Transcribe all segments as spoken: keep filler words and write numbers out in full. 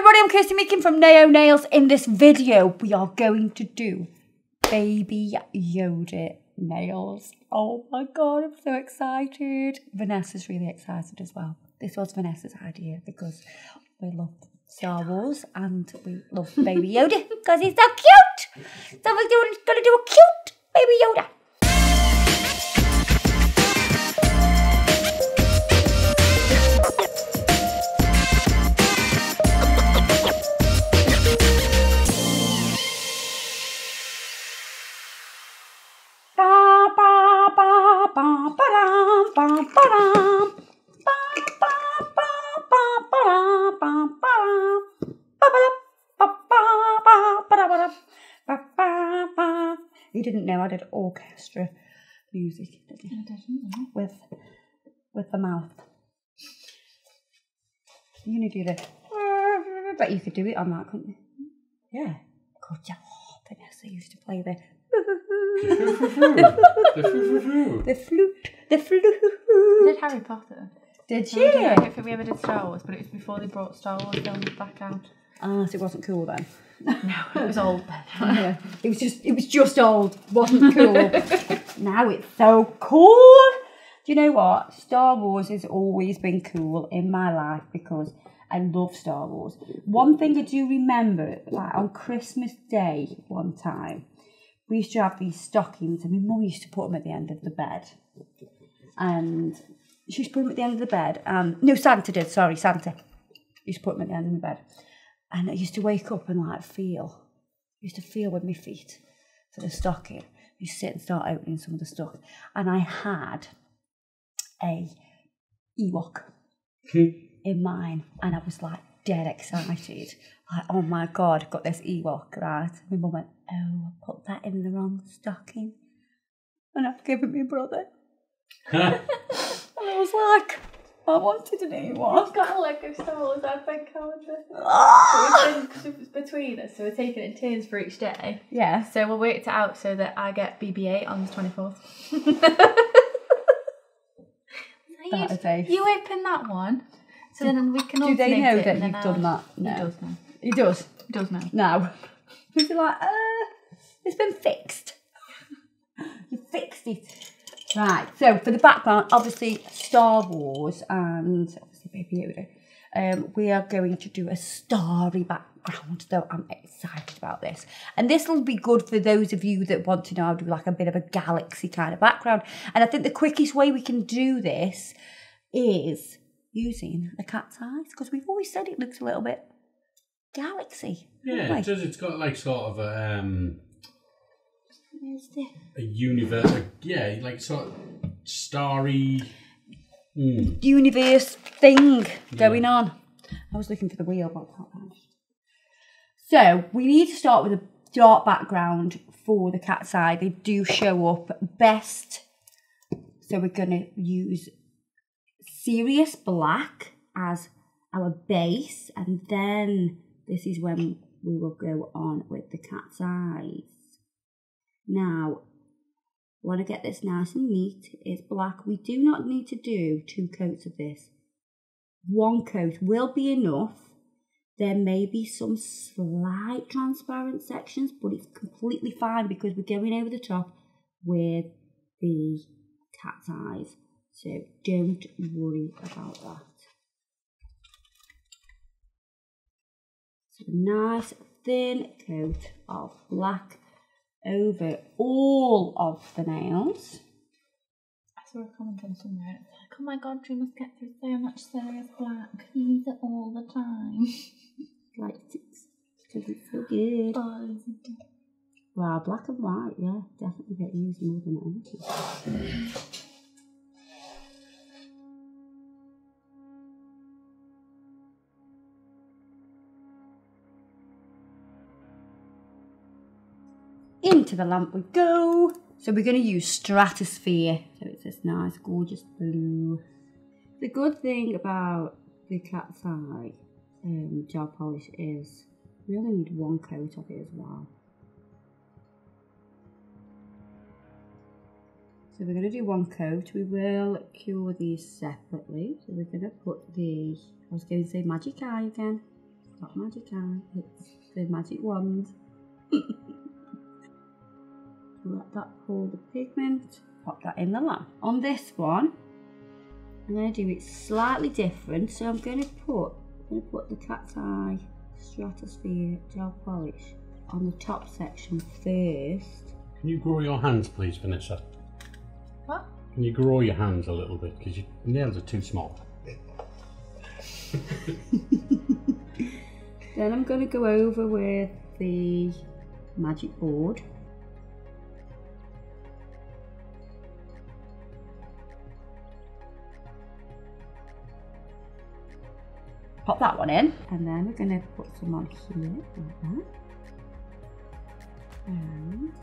everybody, I'm Kirsty Meakin from Nao Nails. In this video, we are going to do Baby Yoda nails. Oh my god, I'm so excited. Vanessa's really excited as well. This was Vanessa's idea because we love Star Wars and we love Baby Yoda because he's so cute. So we're doing, gonna do a cute Baby Yoda. You didn't know I did orchestra music, did you? I didn't know. With, with the mouth. You're going to do the... But you could do it on that, couldn't you? Yeah. Good job. Oh, Vanessa used to play the... the flute. The flute. We did Harry Potter. Did So you? we did- I don't think we ever did Star Wars, but it was before they brought Star Wars films back out. Ah, so it wasn't cool then. No, it was old then. Yeah, it was just it was just old, wasn't cool. Now it's so cool. Do you know what? Star Wars has always been cool in my life because I love Star Wars. One thing I do remember, like on Christmas Day one time, we used to have these stockings and my mum used to put them at the end of the bed. And she used to put them at the end of the bed. And no, Santa did, sorry, Santa. Used to put them at the end of the bed. And I used to wake up and like feel, I used to feel with my feet for the stocking. I used to sit and start opening some of the stuff. And I had a Ewok in mine. And I was like dead excited. Like, oh my God, I've got this Ewok, right? My mum went, oh, I put that in the wrong stocking. And I've given my brother. And I was like, I wanted an Ewok. I've got a Lego Star Wars advent calendar. Ah! Because it was between us, so we're taking it in turns for each day. Yeah. So we'll work it out so that I get B B eight on the twenty-fourth. That is ace. You open that one, so then we can Do they alternate know it, that and then you've done I'll- that? No. He does know. He does. He does know. No. He's like, uh, it's been fixed. You fixed it. Right, so for the background, obviously Star Wars and obviously Baby Yoda. Um, we are going to do a starry background, though I'm excited about this. And this will be good for those of you that want to know how to do like a bit of a galaxy kind of background. And I think the quickest way we can do this is using the cat's eyes, because we've always said it looks a little bit galaxy. Yeah, it does. It's got like sort of a um, Where's the... a universe. A, yeah, like sort of starry. Mm. universe thing going on. I was looking for the wheel, but I can't find it. So we need to start with a dark background for the cat's eye. They do show up best. So we're going to use Sirius Black as our base, and then this is when we will go on with the cat's eyes. Now, want to get this nice and neat. It's black. We do not need to do two coats of this. One coat will be enough. There may be some slight transparent sections, but it's completely fine because we're going over the top with the cat's eyes. So don't worry about that. So a nice thin coat of black over all of the nails. I saw a comment on somewhere. It's like, oh my God, you must get through so much Sirius Black. You use it all the time. Like it's because it's so good. Oh, is it? Wow, black and white, yeah, definitely get used more than anything. Into the lamp we go. So we're going to use Stratosphere. So it's this nice, gorgeous blue. The good thing about the cat's eye um, gel polish is we only need one coat of it as well. So we're going to do one coat. We will cure these separately. So we're going to put the, I was going to say magic eye again. not magic eye, it's the magic wand. Let that pour the pigment, pop that in the lamp. On this one, I'm going to do it slightly different, so I'm going to put, I'm going to put the cat's eye stratosphere gel polish on the top section first. Can you grow your hands, please, Vanessa? What? Can you grow your hands a little bit, because your nails are too small. Then I'm going to go over with the magic board. Pop that one in, and then we're going to put some on here like that. And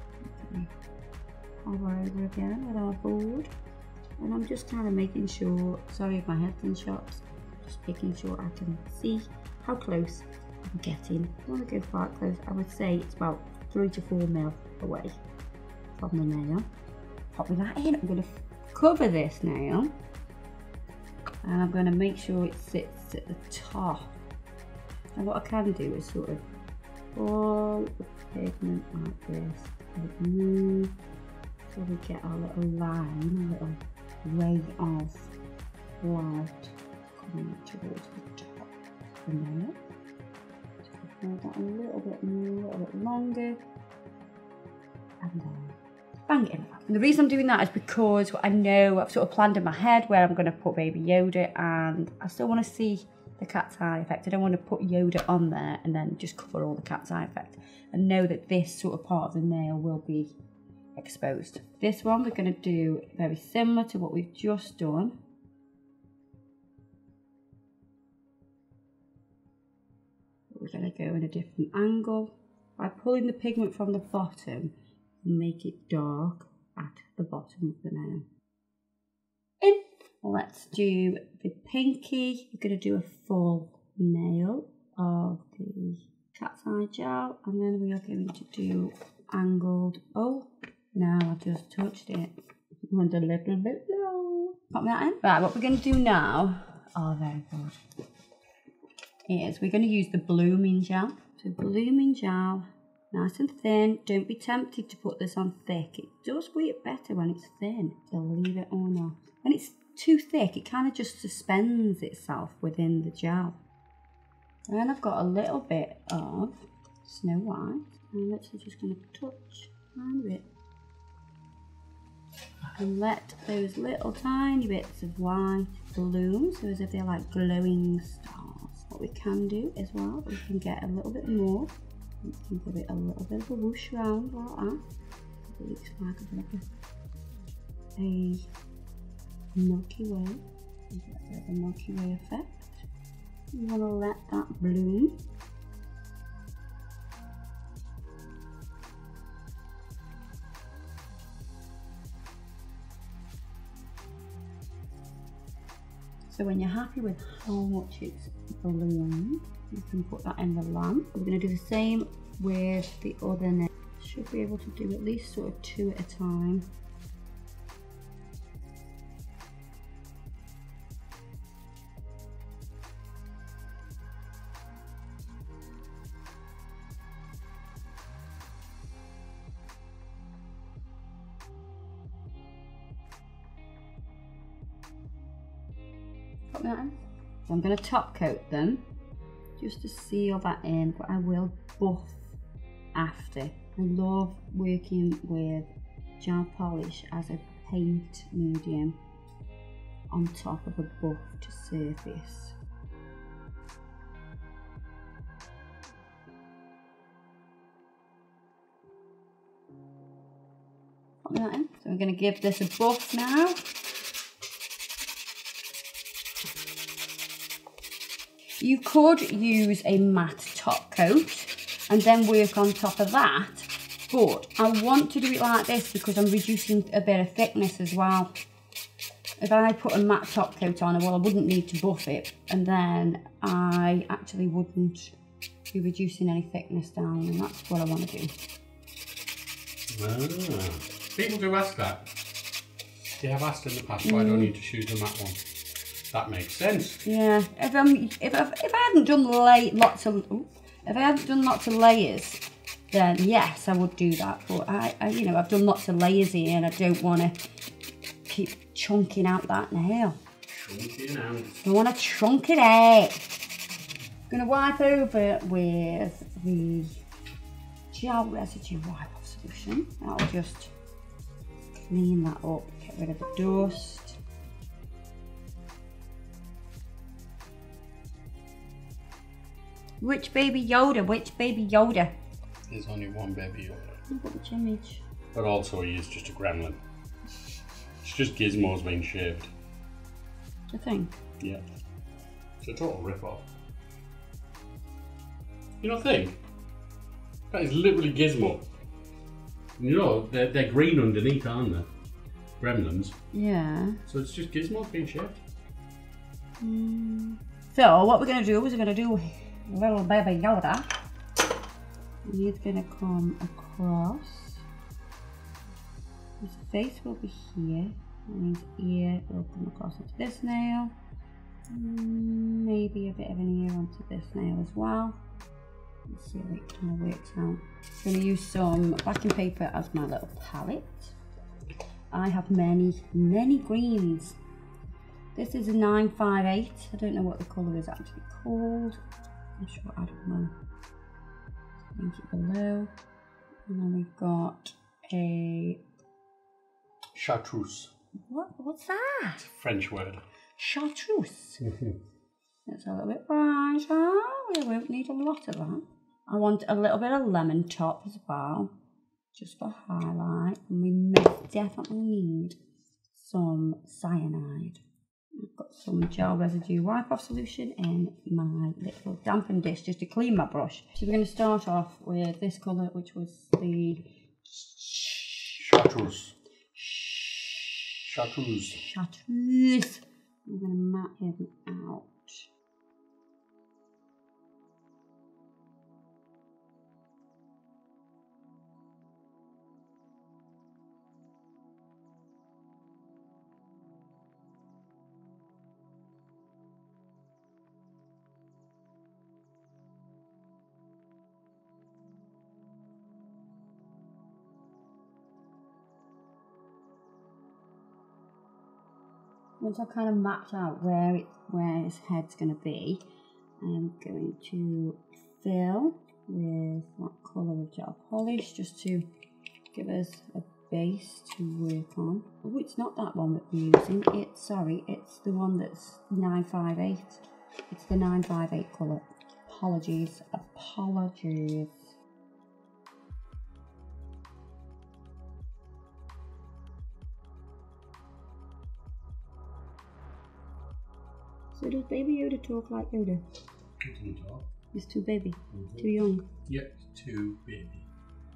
hover over again with our board. And I'm just kind of making sure, sorry if my head's in shots, just making sure I can see how close I'm getting. I don't want to go quite close. I would say it's about three to four mil away from the nail. Popping that in. I'm going to cover this nail, and I'm going to make sure it sits at the top. And what I can do is sort of pull the pigment like this, like move, so we get our little line, a little ray of white coming towards the top of the nail. Just hold that a little bit more, a little bit longer, and then bang it in. And the reason I'm doing that is because I know I've sort of planned in my head where I'm going to put Baby Yoda, and I still want to see the cat's eye effect. I don't want to put Yoda on there and then just cover all the cat's eye effect. And know that this sort of part of the nail will be exposed. This one we're going to do very similar to what we've just done. We're going to go in a different angle by pulling the pigment from the bottom and make it dark at the bottom of the nail. In. Let's do the pinky. We're going to do a full nail of the cat's eye gel, and then we are going to do angled. Oh, now I've just touched it. It went a little bit low. Pop that in. Right, what we're going to do now, oh, very good, is we're going to use the blooming gel. So blooming gel, nice and thin. Don't be tempted to put this on thick. It does work better when it's thin, so leave it on off. When it's too thick, it kind of just suspends itself within the gel. And then I've got a little bit of Snow White. I'm literally just going to touch around it and let those little tiny bits of white bloom, so as if they're like glowing stars. What we can do as well, we can get a little bit more. We can give it a little bit of a whoosh round like that. It looks like a bit of a Milky Way. You get a bit of a Milky Way effect. You want to let that bloom. So when you're happy with how much it's bloomed, you can put that in the lamp. We're going to do the same with the other nail. Should be able to do at least sort of two at a time. So I'm going to top coat them just to seal that in, but I will buff after. I love working with gel polish as a paint medium on top of a buffed surface. Pop that in. So I'm going to give this a buff now. You could use a matte top coat and then work on top of that, but I want to do it like this because I'm reducing a bit of thickness as well. If I put a matte top coat on, well, I wouldn't need to buff it, and then I actually wouldn't be reducing any thickness down, and that's what I want to do. Ah, people do ask that. They have asked in the past why I don't need to choose a matte one. That makes sense. Yeah, if I'm if I if I hadn't done lay lots of ooh, if I hadn't done lots of layers, then yes, I would do that. But I, I you know I've done lots of layers here, and I don't want to keep chunking out that nail. Chunking out. I want to chunk it out. I'm gonna wipe over with the gel residue wipe off solution. That'll just clean that up, get rid of the dust. Which baby Yoda? Which baby Yoda? There's only one baby Yoda. Look at which image. But also he is just a gremlin. It's just Gizmo's being shaved. The thing. Yeah. It's a total rip-off. You don't think? That is literally Gizmo. You know, they're, they're green underneath, aren't they? Gremlins. Yeah. So it's just Gizmo being shaved. Mm. So what we're gonna do is we're gonna do little baby Yoda. And he's gonna come across. His face will be here, and his ear will come across into this nail. Mm, maybe a bit of an ear onto this nail as well. Let's see how it kind of works out. I'm going to use some backing paper as my little palette. I have many, many greens. This is a nine five eight. I don't know what the colour is actually called. I'm sure I don't know. Link it below. And then we've got a... Chartreuse. What? What's that? It's a French word. Chartreuse. It's a little bit brighter. We won't need a lot of that. I want a little bit of lemon top as well, just for highlight. And we most definitely need some cyanide. I've got some gel residue wipe off solution in my little dampen dish just to clean my brush. So we're going to start off with this colour, which was the Chartreuse. Chartreuse. Chartreuse. I'm going to map him out. Once I've kind of mapped out where it, where his head's going to be, I'm going to fill with that colour of gel polish just to give us a base to work on. Oh, it's not that one that we're using. It's sorry, it's the one that's nine five eight. It's the nine five eight colour. Apologies, apologies. So does Baby Yoda talk like Yoda? He doesn't talk. He's too baby, Mm-hmm. too young. Yep, too baby.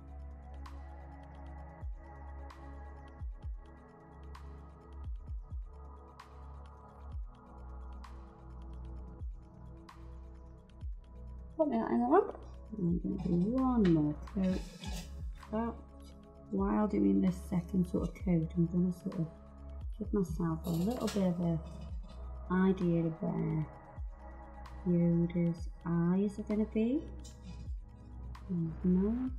Put me that in the lamp. I'm going to do one more coat. But while doing this second sort of coat, I'm going to sort of give myself a little bit of a idea of where Yoda's eyes are going to be. And his mouth.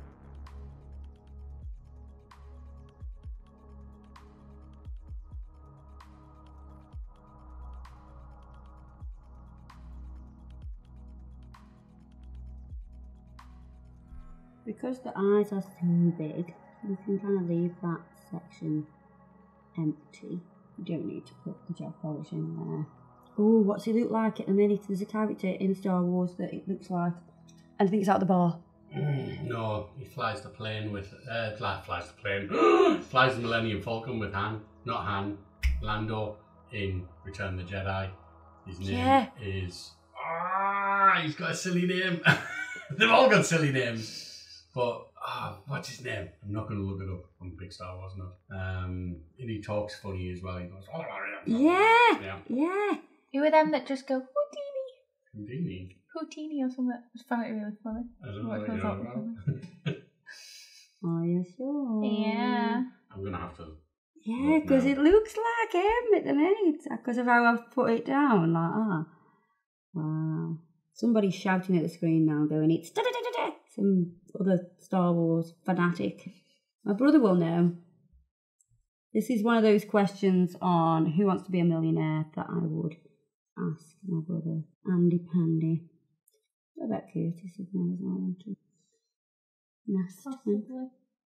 Because the eyes are so big, you can kind of leave that section empty. You don't need to put the gel polish in there. Oh, what's he look like at the minute? There's a character in Star Wars that it looks like. And I think it's out the bar. Mm, no, he flies the plane with, uh, fly, flies the plane, flies the Millennium Falcon with Han, not Han, Lando in Return of the Jedi. His name Yeah. is, ah, he's got a silly name. They've all got silly names. But, ah, what's his name? I'm not going to look it up. I'm a big Star Wars nut. Um, and he talks funny as well. He goes, oh, Yeah, yeah. yeah. Who are them that just go Houdini? Houdini. Houdini or something. I just found it really funny. I don't know What what comes you're up on with about. Are you sure? Yeah. I'm going to have to Yeah, Look because now. it looks like him at the minute. Because of how I've put it down, like ah, wow. Somebody's shouting at the screen now, going, "It's da da da da da." Some other Star Wars fanatic. My brother will know. This is one of those questions on Who Wants to Be a Millionaire that I would ask my brother, Andy Pandy. I bet Curtis would know as well, wouldn't he? Nasty. Possibly.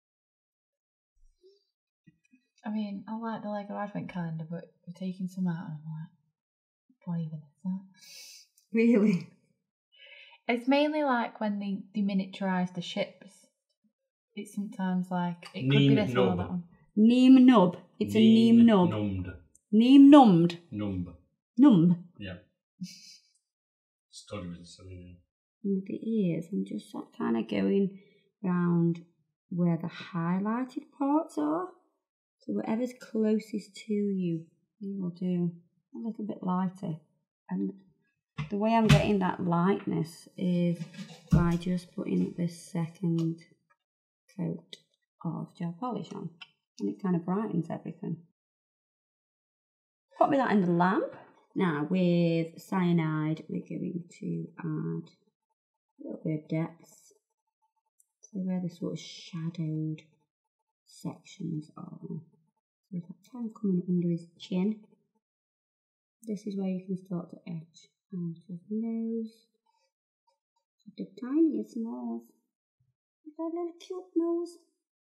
I mean, I like the Lego Advent Calendar, but we're taking some out, and I'm like, what even is that? Really? It's mainly like when they, they miniaturise the ships. It's sometimes like, it could be Neem this one or nub. that one. Neem nub. It's a neem nub. Numbed. Neem numbed. Numb. Numb. Yeah. Study with the silly name. With the ears, I'm just kind of going round where the highlighted parts are. So whatever's closest to you, you will do a little bit lighter. And the way I'm getting that lightness is by just putting this second coat of gel polish on. And it kind of brightens everything. Pop me that in the lamp. Now with cyanide, we're going to add a little bit of depth. So where the sort of shadowed sections are. So if I kind of coming under his chin, this is where you can start to etch out his nose. So the tiniest nose. That little cute nose.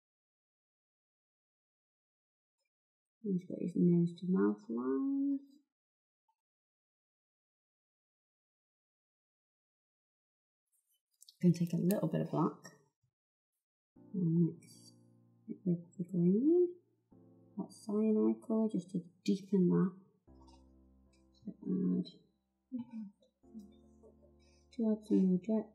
He's got his nose to mouth lines. I'm going to take a little bit of black and mix it with the green. That cyanide colour just to deepen that. To add, to add some more depth.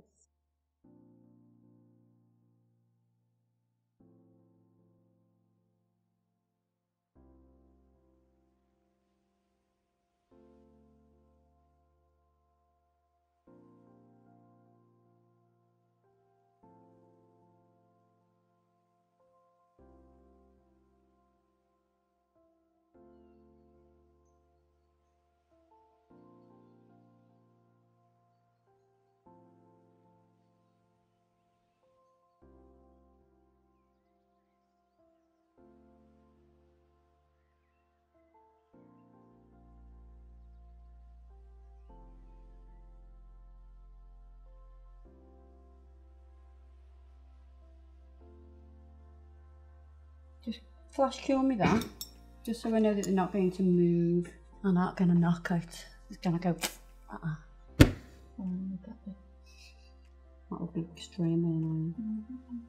Just flash cure me that, just so I know that they're not going to move and not going to knock out. It's going to go, uh-uh. Um, that bit. That would be extremely annoying. Mm-hmm.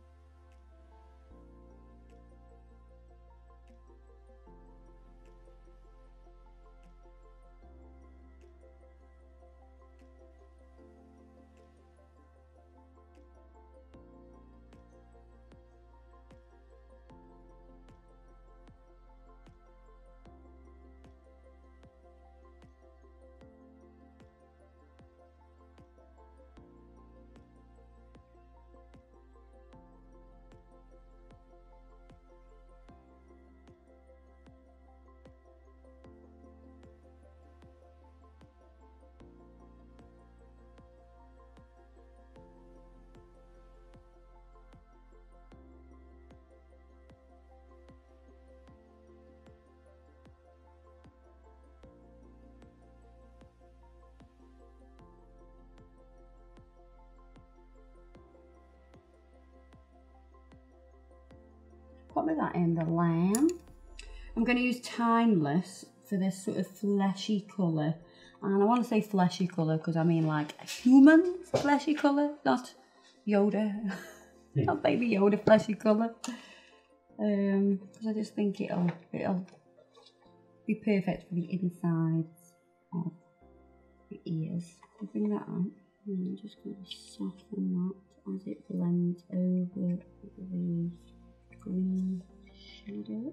Put me that in the lamb. I'm going to use Timeless for this sort of fleshy colour. And I want to say fleshy colour because I mean like a human fleshy colour, not Yoda. Not baby Yoda fleshy colour. Um, because I just think it'll, it'll be perfect for the insides of the ears. I'll bring that out. And I'm just going to soften that as it blends over the green shadow.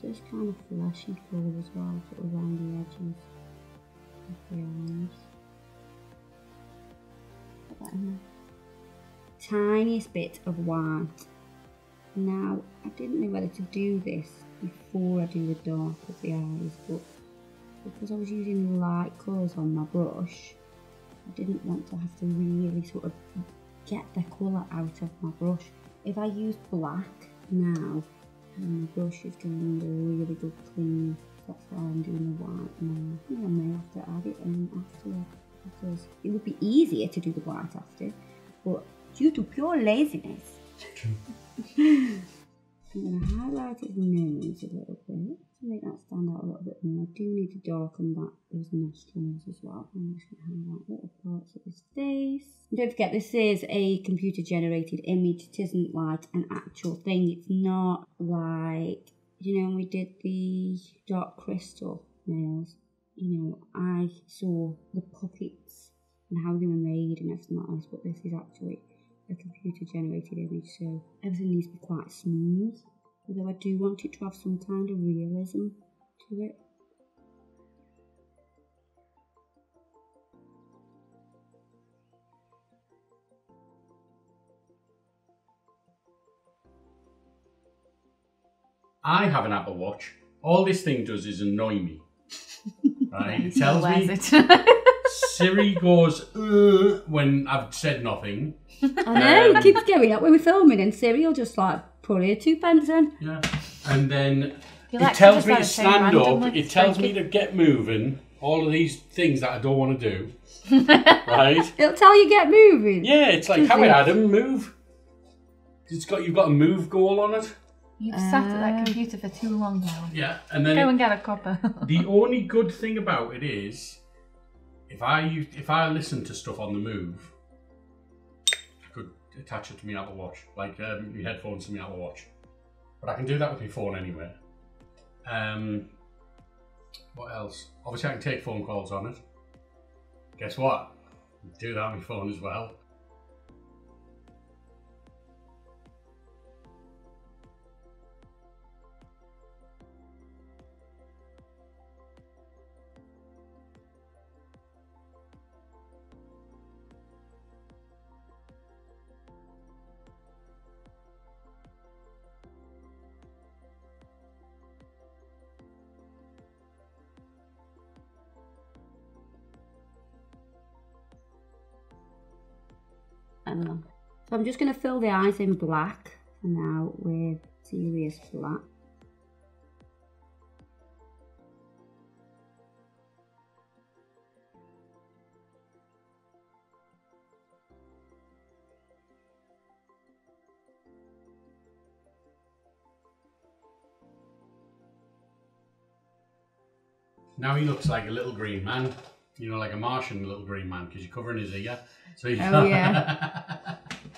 this kind of fleshy colour as well, sort of around the edges of the eyes. Put that in there. Tiniest bit of white. Now, I didn't know whether to do this before I do the dark of the eyes, but because I was using light colours on my brush, I didn't want to have to really sort of get the colour out of my brush. If I use black now, and my brush is doing a really good clean, that's why I'm doing the white now. I think I may have to add it in after, because it would be easier to do the white after, but due to pure laziness, I'm going to highlight his nose a little bit to make that stand out a little bit more. I do need to darken that his nostrils as well. I'm just going to highlight little parts of his face. And don't forget, this is a computer generated image. It isn't like an actual thing. It's not like, you know, when we did the dark crystal nails, you know, I saw the puppets and how they were made and everything like this, but this is actually a computer generated image, so everything needs to be quite smooth, although I do want it to have some kind of realism to it. I have an Apple Watch. All this thing does is annoy me. Right? It tells me it? Siri goes uh, when I've said nothing. I know, Um, it keeps going up when we're filming and Siri will just like put here two pence in. Yeah. And then You it like tells to me to just stand up, randomly, it tells me Frankie. to get moving, all of these things that I don't want to do. Right? It'll tell you get moving. Yeah, it's like, Does how it? Adam, move. It's got You've got a move goal on it. You've sat at Uh, that computer for too long now. Yeah. And then Go it- and get a copper. the only good thing about it is, if I use, if I listen to stuff on the move, I could attach it to my Apple Watch, like um, my headphones to my Apple Watch. But I can do that with my phone anyway. Um, what else? Obviously, I can take phone calls on it. Guess what? I can do that on my phone as well. Um, so I'm just going to fill the eyes in black for now with Serious Black. Now he looks like a little green man. You know, like a Martian little green man, because you're covering his ear. So he's Oh, yeah.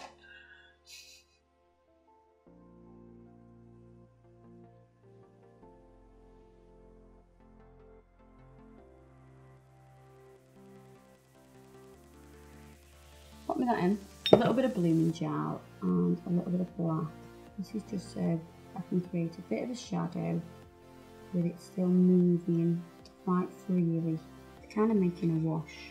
Pop me that in. A little bit of blooming gel and a little bit of black. This is just so I can create a bit of a shadow with it still moving quite freely, kind of making a wash.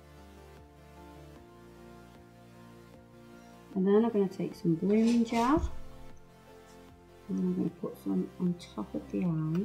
And then I'm going to take some blooming gel and I'm going to put some on top of the eye.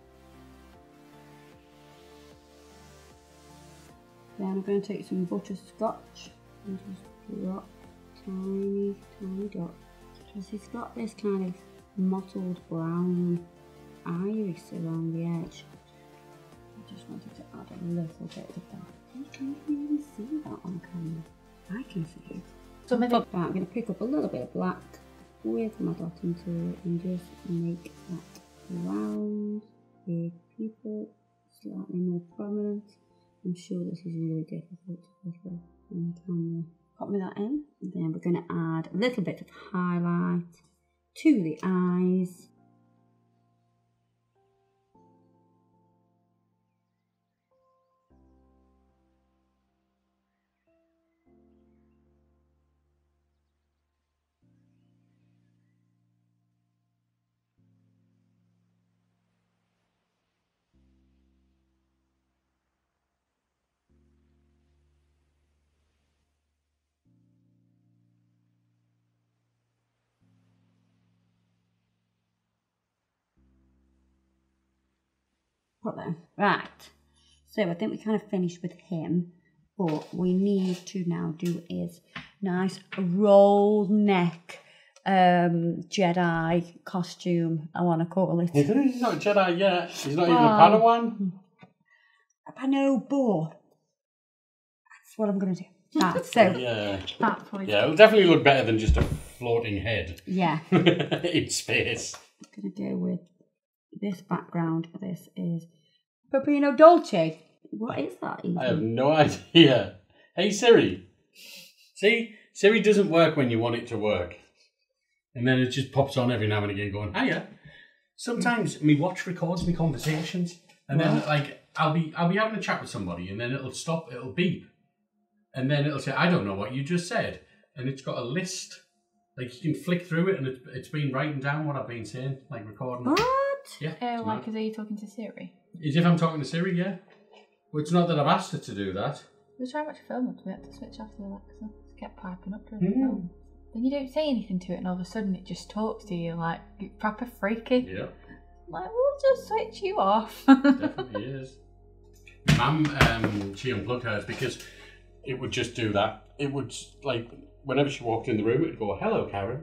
Then I'm going to take some butterscotch and just drop tiny, tiny dots. Because it's got this kind of mottled brown iris around the edge. I just wanted to add a little bit of that. You can't even see that on camera. I can see it. So maybe But I'm going to pick up a little bit of black with my dotting tool and just make that round, big pupil, slightly more prominent. I'm sure this is really difficult to put on the camera. Pop me that in. And then we're going to add a little bit of highlight to the eyes. What then? Right. So I think we kind of finished with him. But we need to now do his nice roll neck um, Jedi costume, I want to call it. He's not a Jedi yet. He's not Well, even a Padawan. I know, but that's what I'm going to do. Right, so, Yeah. That's what Yeah, it'll definitely look better than just a floating head yeah, in space. I'm going to go with this background. This is Peppino Dolce. What is that even? I have no idea. Hey Siri. See? Siri doesn't work when you want it to work. And then it just pops on every now and again going, hiya. Sometimes me watch records me conversations and then like I'll be I'll be having a chat with somebody and then it'll stop, it'll beep. And then it'll say, I don't know what you just said. And it's got a list. Like you can flick through it and it's it's been writing down what I've been saying, like recording. What? Yeah. Oh, it's like, mad. is are you talking to Siri? As if I'm talking to Siri, yeah. Well, it's not that I've asked her to do that. We were trying to watch a film once, we had to switch off the Alexa. It kept piping up during Mm. the film. Then you don't say anything to it and all of a sudden it just talks to you like it's proper freaky. Yeah, Like, we'll just switch you off. definitely is. Mum, um, she unplugged hers because it would just do that. It would, like, whenever she walked in the room, it would go, hello, Karen.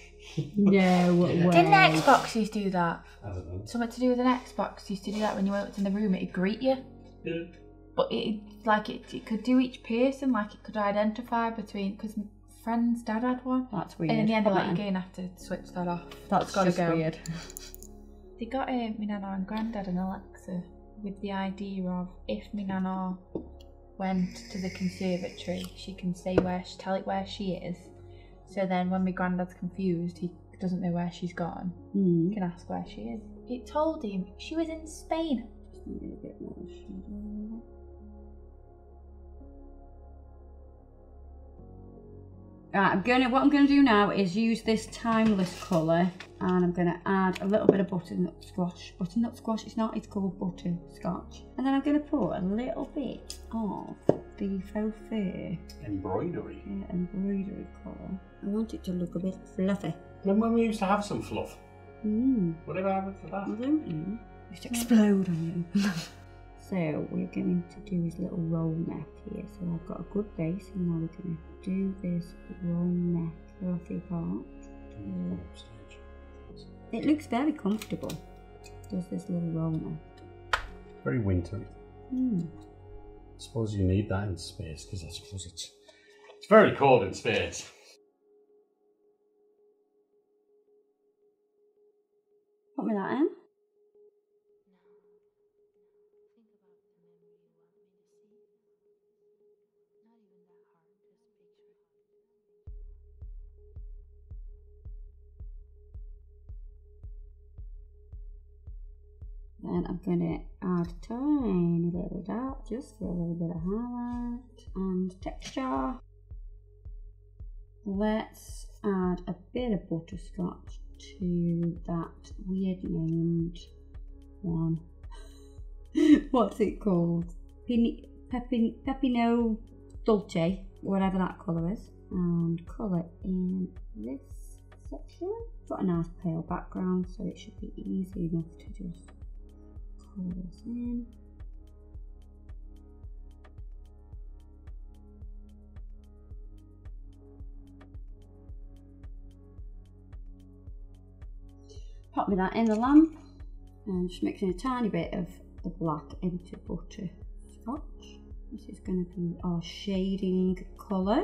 No Yeah. way. Didn't Xbox used to do that? I don't know. Something to do with an Xbox used to do that when you went in the room, it'd greet you. Yeah. But it, like, it, it could do each person, like, it could identify between, because friend's dad had one. That's weird. And in the end, they're like, Come you're on. going to have to switch that off. That's gotta just go. weird. They got uh, my nana and granddad an Alexa with the idea of if my nana went to the conservatory, she can say where, she, tell it where she is. So then when my granddad's confused, he doesn't know where she's gone. Mm. He can ask where she is. It told him she was in Spain. Just need a bit more shadow. Right, I'm gonna. What I'm gonna do now is use this timeless colour, and I'm gonna add a little bit of butternut squash. Butternut squash. It's not. It's called butterscotch. And then I'm gonna put a little bit of the faux fur Embroidery. uh, embroidery colour. I want it to look a bit fluffy. Remember when we used to have some fluff? Mm. Whatever happened to I that? don't know. Just explode on you. So we're going to do his little roll neck here. So I've got a good base, and now we're going to do this roll neck fluffy part. It looks very comfortable. Does this little roll neck? Very wintry. Hmm. I suppose you need that in space because I suppose it's it's very cold in space. Put me that in. Then I'm going to add a tiny little dot just for a little bit of highlight and texture. Let's add a bit of butterscotch to that weird named one. What's it called? Pini, Pepin, Peppino Dolce, whatever that colour is. And colour in this section. Got a nice pale background, so it should be easy enough to just colour this in. Pop me that in the lamp and just mixing a tiny bit of the black into butterscotch. This is going to be our shading colour.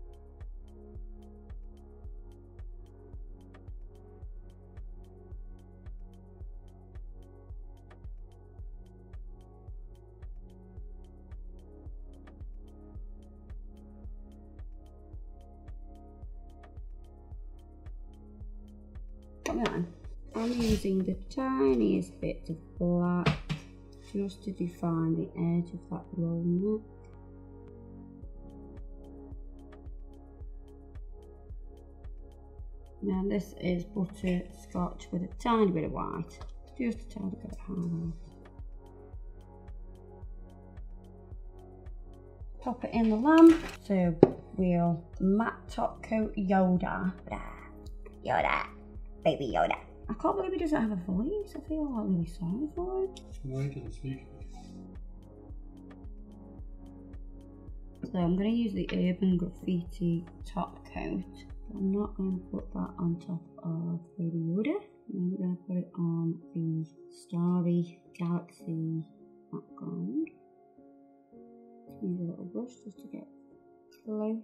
Come on. I'm using the tiniest bits of black just to define the edge of that roll neck. Now this is butterscotch with a tiny bit of white, just a tiny bit of highlight. Pop it in the lamp, so we'll matte top coat Yoda. Yoda, baby Yoda. I can't believe he doesn't have a voice. I feel like really sorry for him. No, he doesn't speak. So I'm going to use the Urban Graffiti top coat. I'm not going to put that on top of Baby Yoda. I'm going to put it on the Starry Galaxy background. Use a little brush just to get close.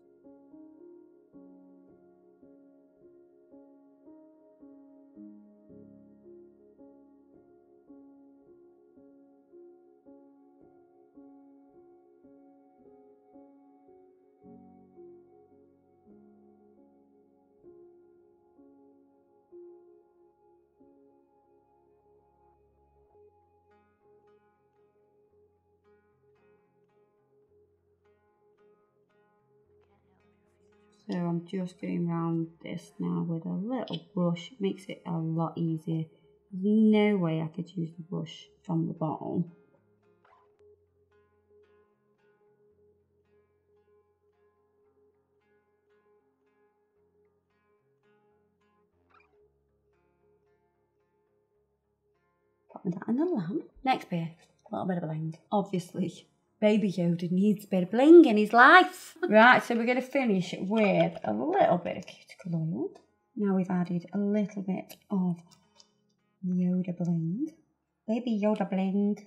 So I'm just going around this now with a little brush. It makes it a lot easier. There's no way I could use the brush from the bottom. Putting that in the lamp. Next bit, a little bit of bling. Obviously, Baby Yoda needs a bit of bling in his life. Right, so we're going to finish with a little bit of cuticle oil. Now we've added a little bit of Yoda bling. Baby Yoda bling.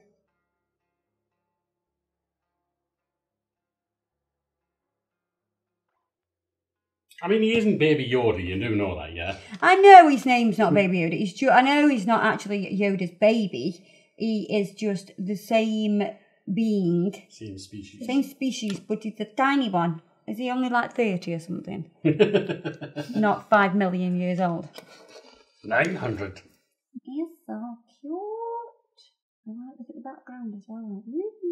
I mean, he isn't Baby Yoda, you do know that, yeah? I know his name's not Baby Yoda. He's ju I know he's not actually Yoda's baby. He is just the same being. Same species. Same species, but it's a tiny one. Is he only like thirty or something? Not five million years old. nine hundred. He's so cute. I like look at the background as well.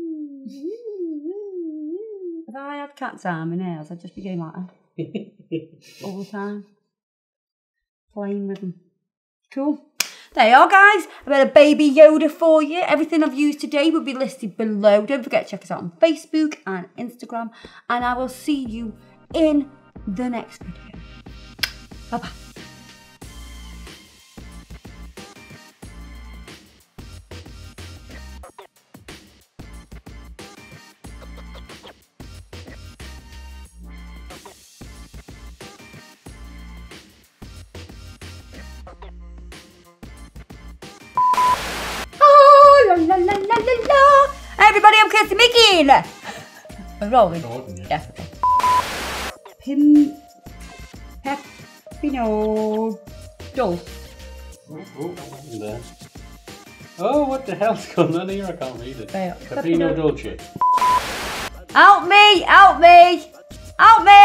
If I had cat's eye on my nails, I'd just be going like that. All the time. Playing with them. Cool. There you are, guys. A bit of Baby Yoda for you. Everything I've used today will be listed below. Don't forget to check us out on Facebook and Instagram. And I will see you in the next video. Bye-bye. La la la la la la. Everybody, I'm Kirsty Mickey. We're rolling. Jordan, yeah. Yeah. Pim. Pepino. Dol. Oh, oh, what happened there? Oh, what the hell's going on here? I can't read it. There. Pepino Dolce. Help me! Help me! Help me!